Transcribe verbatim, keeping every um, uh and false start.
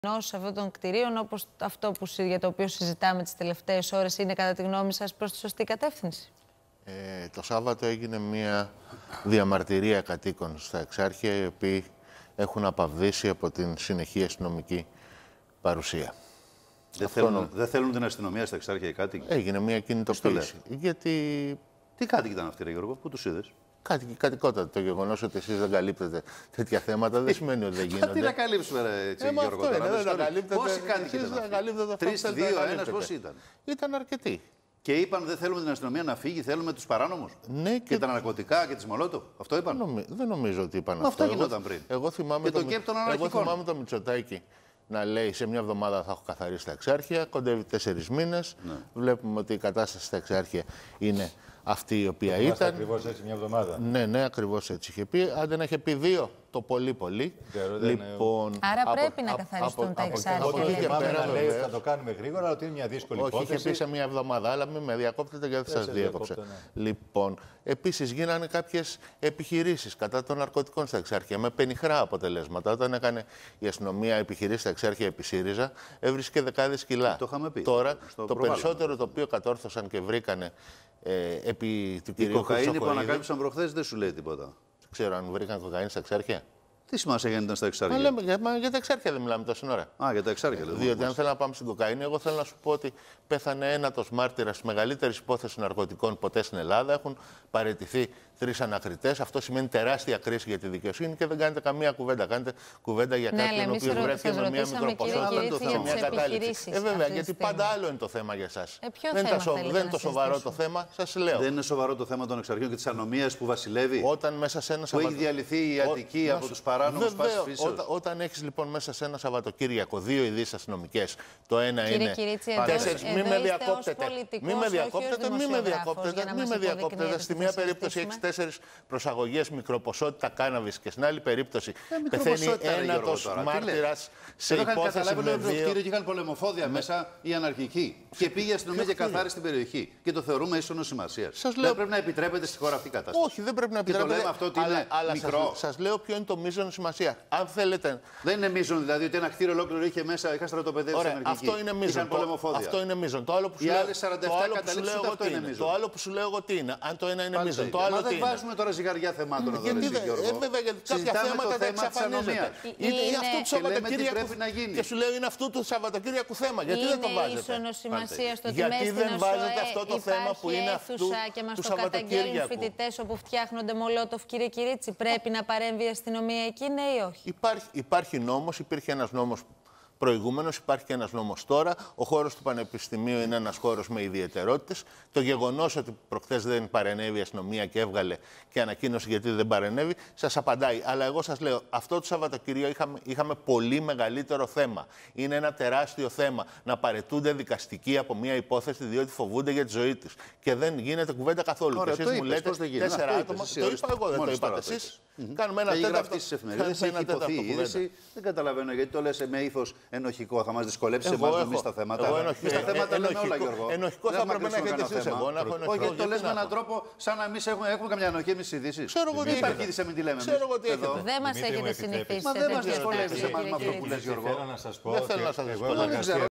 Σε αυτών των κτηρίων, όπως αυτό που, για το οποίο συζητάμε τις τελευταίες ώρες, είναι κατά τη γνώμη σας προς τη σωστή κατεύθυνση? Ε, το Σάββατο έγινε μια διαμαρτυρία κατοίκων στα Εξάρχεια, οι οποίοι έχουν απαυδίσει από την συνεχή αστυνομική παρουσία. Δεν θέλουν, νο... δεν θέλουν την αστυνομία στα Εξάρχεια οι κάτοικοι. Έγινε μια κινητοποίηση. Γιατί... Τι κάτοικοι ήταν αυτοί, ρε Γιώργο, πού τους είδες? Κάτοικοι, κατοικότατα. Το γεγονός ότι εσείς δεν καλύπτετε τέτοια θέματα δεν σημαίνει ότι δεν γίνονται. Τι να καλύψουμε, ρε, έτσι, ε, Γιώργο, τώρα. Είναι, δεν καλύπτετε. Πόσοι κάτοικοι ήταν? Τρεις, δύο, ένας, πώς ήταν? Ήταν αρκετοί. Και είπαν δεν θέλουμε την αστυνομία να φύγει, θέλουμε τους παράνομους. Ναι, και... και τα ναρκωτικά και τις Μολότοφ. Αυτό είπαν. Νομι... Δεν νομίζω ότι είπαν αυτό. Αυτό γινόταν πριν. Εγώ θυμάμαι και το, το, και το, εγώ θυμάμαι το Μητσοτάκη να λέει σε μια εβδομάδα θα έχω καθαρίσει τα Εξάρχεια. Κοντεύει τέσσερις μήνες. Ναι. Βλέπουμε ότι η κατάσταση στα Εξάρχεια είναι αυτή η οποία το ήταν. Ακριβώς έτσι μια εβδομάδα. Ναι, ναι, ακριβώς έτσι είχε πει. Αν δεν είχε πει δύο, το πολύ πολύ. Λοιπόν, άρα από, πρέπει να από, καθαριστούν από, τα Εξάρχεια. Από εκεί και πέρα λέει ότι θα το κάνουμε γρήγορα, αλλά ότι είναι μια δύσκολη όχι, υπόθεση. είχε πει σε μια εβδομάδα, αλλά μην με διακόπτετε γιατί σας διέκοψε. Ναι. Λοιπόν, επίσης γίνανε κάποιες επιχειρήσεις κατά των ναρκωτικών στα Εξάρχεια με πενιχρά αποτελέσματα. Όταν έκανε η αστυνομία επιχειρήσεις στα Εξάρχεια επί ΣΥΡΙΖΑ, έβρισκε δεκάδες κιλά. Το είχαμε πει. Τώρα, το, το περισσότερο το οποίο κατόρθωσαν και βρήκανε ε, επί του κυρίου Χρυσοχοΐδη. Η κοκαίνη που ανακάλυψαν προχθές δεν σου λέει τίποτα. Ξέρω αν βρήκαν κοκαίνη στα Εξάρχεια. Τι σημασία γιατί ήταν στα Εξάρχεια? Μα λέμε, για, μα, για τα Εξάρχεια δεν μιλάμε τόση ώρα. Α, για τα Εξάρχεια λέμε. Διότι αν θέλω να πάμε στην κοκαίνη, εγώ θέλω να σου πω ότι πέθανε ένατος μάρτυρας της μεγαλύτερης υπόθεσης ναρκωτικών ποτέ στην Ελλάδα. Έχουν παραιτηθεί τρεις ανακριτές. Αυτό σημαίνει τεράστια κρίση για τη δικαιοσύνη και δεν κάνετε καμία κουβέντα. Κάνετε κουβέντα για ναι, κάποιον ο οποίος βρέθηκε με μια μικροποσότητα σε μια κατάληψη. Ε, βέβαια, γιατί πάντα άλλο είναι το θέμα για εσάς. Ε, δεν, θέμα δεν είναι το σοβαρό το θέμα, σας λέω. Δεν είναι σοβαρό το θέμα των Εξαρχείων και της ανομίας που βασιλεύει. Όταν μέσα σε ένα που έχει διαλυθεί η Αττική από τους παράνομους πάσης φύσεως. Όταν, όταν έχεις λοιπόν μέσα σε ένα Σαββατοκύριακο δύο ειδήσεις αστυνομικές, το ένα κύριε είναι Κυρίτσι, τέσσερις. Μην με διακόπτετε. Μην με διακόπτετε. Μην με διακόπτετε. Μην με διακόπτετε. Στη μία περίπτωση έχεις τέσσερις προσαγωγές μικροποσότητα κάναβης και στην άλλη περίπτωση πεθαίνει ένατος μάρτυρας σε υπόθεση με δύο. Και είχαν πολεμοφόδια μέσα οι αναρχικοί. Και πήγε η αστυνομία και καθάρισε την περιοχή. Και το θεωρούμε ίσονο σημασίας. Δεν πρέπει να επιτρέπεται στη χώρα αυτή η κατάσταση. Όχι, δεν πρέπει να επιτρέπεται. Και το λέμε αυτό ότι είναι μικρό. Σας λέω ποιο είναι το μείζον σημασία. Αν θέλετε. Δεν είναι μείζον δηλαδή ότι ένα κτίριο ολόκληρο είχε μέσα, είχα στρατοπεδεύσει στην αναρχική. Αυτό είναι μείζον. Αυτό είναι μείζον. Το άλλο που σου λέω. Το άλλο που σου λέω εγώ τι είναι. Αν το ένα είναι μείζον. Το άλλο τι είναι. Δεν βάζουμε τώρα ζυγαριά θεμάτων εδώ. Γιατί κάποια θέματα δεν εξαφανίζονται. Είναι αυτό το Σαββατοκύριακο να γίνει. Και σου λέω είναι αυτού του Σαββατοκύριακου θέμα. Γιατί δεν το βάζετε? Είναι ίσονο σημασία στο ότι γιατί μέσα δεν στην βάζετε αυτό το θέμα που είναι αυτού και μας του το καταγγέλνουν Σαββατοκύριακου? φοιτητές όπου φτιάχνονται μολότοφ, κύριε Κυρίτσι, πρέπει να παρέμβει η αστυνομία εκεί, ναι ή όχι? Υπάρχει, υπάρχει νόμος, υπήρχε ένας νόμος προηγούμενος, υπάρχει και ένας νόμος τώρα. Ο χώρος του Πανεπιστημίου είναι ένας χώρος με ιδιαιτερότητες. Το γεγονός ότι προχθές δεν παρενέβη η αστυνομία και έβγαλε και ανακοίνωση γιατί δεν παρενέβη, σας απαντάει. Αλλά εγώ σας λέω, αυτό το Σαββατοκυρίο είχαμε, είχαμε πολύ μεγαλύτερο θέμα. Είναι ένα τεράστιο θέμα να παραιτούνται δικαστικοί από μια υπόθεση διότι φοβούνται για τη ζωή τους. Και δεν γίνεται κουβέντα καθόλου. Ωραία, και εσείς μου λέτε τέσσερα άτομα. Το είπα εγώ, δεν το είπατε εσείς. Κάνουμε ένα τέταρτο. Δεν καταλαβαίνω γιατί το λες με ήθος ενοχικό. Θα μας δυσκολέψει εγώ εμάς έχω, εμείς τα θέματα. Εγώ ενοχικό, τα θέματα ενοχικό, λέμε όλα, Γιώργο. Ενοχικό θα πρέπει να έχετε εσείς. Εγώ να έχω ενοχικό. Όχι, το λες με έναν τρόπο σαν να εμείς έχουμε, έχουμε καμιά ενοχή εμείς ειδήσεις. Ξέρω εγώ τι υπάρχει είδηση, μην τη λέμε. Ξέρω εγώ τι έχετε. Δεν μας έχετε συνηθίσει. Μα δεν μας δυσκολεύει εμάς με αυτό που λες, Γιώργο. Θέλω να σας πω. Δεν θέλω να σας δυσκολεύω.